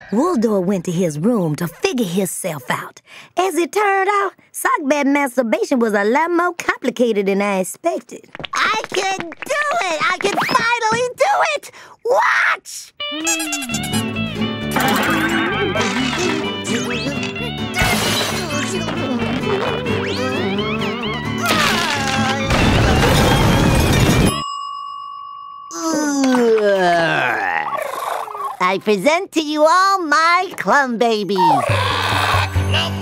Wooldoor went to his room to figure himself out. As it turned out, Sockbat masturbation was a lot more complicated than I expected. I can do it! I can finally do it! Watch! I present to you all my Clum babies.